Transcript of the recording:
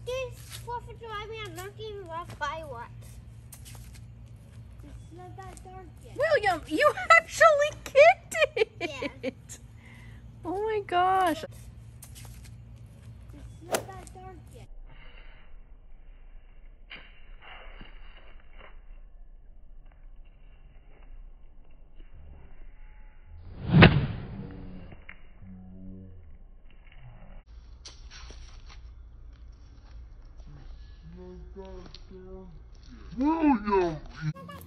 This 4th of July, we are not even about fireworks. It's not that dark yet. William, you actually kicked it. Yeah. Oh my gosh. It's not that dark yet. William!